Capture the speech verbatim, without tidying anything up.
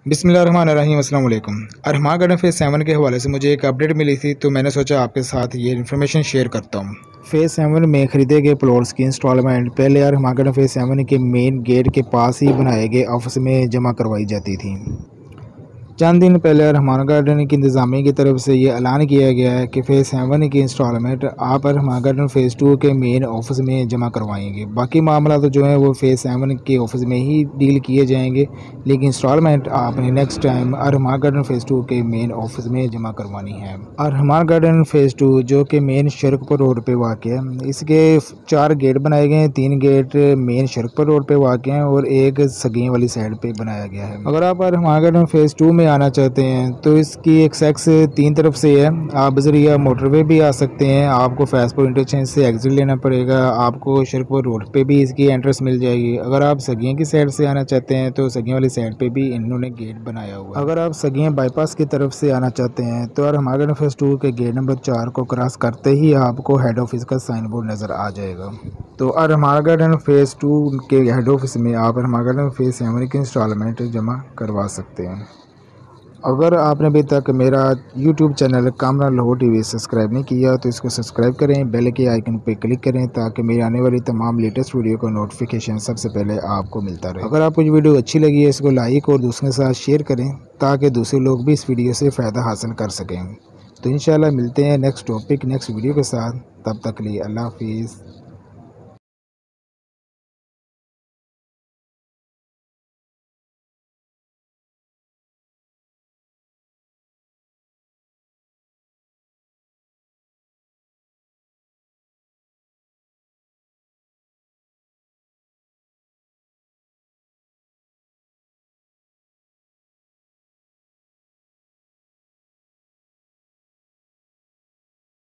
बिस्मिल्लाहिर्रहमानिर्रहीम अस्सलाम वालेकुम। अरहमा गार्डन फेज़ सेवन के हवाले से मुझे एक अपडेट मिली थी, तो मैंने सोचा आपके साथ ये इन्फॉर्मेशन शेयर करता हूँ। फेज़ सेवन में ख़रीदे गए प्लॉट्स की इंस्टॉलमेंट पहले अरहमा गार्डन फेज़ सेवन के मेन गेट के पास ही बनाए गए ऑफिस में जमा करवाई जाती थी। चंद दिन पहले अरहमान गार्डन की इंतज़ामिया की तरफ से ये ऐलान किया गया है कि फ़ेज़ सेवन की इंस्टॉलमेंट आप अरहमान गार्डन फ़ेज़ टू के मेन ऑफिस में जमा करवाएंगे। बाकी मामला तो जो है वो फ़ेज़ सेवन के ऑफिस में ही डील किए जाएंगे, लेकिन इंस्टॉलमेंट आपने next time Arhaman garden phase two के मेन ऑफिस में जमा करवानी है। अरहमान गार्डन फ़ेज़ टू जो कि मेन शरकपुर रोड पर वाक़ है, इसके चार गेट बनाए गए हैं। तीन गेट मेन शरकपुर रोड पर वाक़ हैं और एक सगियाँ वाली साइड पर बनाया गया है। अगर आप अरहमान गार्डन फ़ेज़ टू में आना चाहते हैं तो इसकी एक्सेस तीन तरफ से है। आप बजरिया मोटरवे भी आ सकते हैं, आपको फैसपुर इंटरचेंज से एग्जिट लेना पड़ेगा, आपको शरकपुर रोड पे भी इसकी एंट्रेंस मिल जाएगी। अगर आप सगियाँ की साइड से आना चाहते हैं तो सगियाँ वाली साइड पे भी इन्होंने गेट बनाया हुआ है। अगर आप सगियाँ बाईपास की तरफ से आना चाहते हैं तो अरहमान गार्डन फेज़ टू के गेट नंबर चार को क्रॉस करते ही आपको हेड ऑफिस का साइन बोर्ड नज़र आ जाएगा। तो अरहमान गार्डन फेज़ टू के हेड ऑफिस में आप अरहमान गार्डन फेज़ सेवन की इंस्टॉलमेंट जमा करवा सकते हैं। अगर आपने अभी तक मेरा YouTube channel Kamran Lahore TV subscribe नहीं किया तो इसको सब्सक्राइब करें, बेल के आइकन पे क्लिक करें ताकि मेरी आने वाली तमाम लेटेस्ट वीडियो का नोटिफिकेशन सबसे पहले आपको मिलता रहे। अगर आपको वीडियो अच्छी लगी है इसको लाइक और दूसरों के साथ शेयर करें ताकि दूसरे लोग भी इस वीडियो से फ़ायदा हासिल कर सकें। तो इंशाल्लाह मिलते हैं नेक्स्ट टॉपिक नेक्स्ट वीडियो के साथ, तब तक के लिए अल्लाह हाफिज़।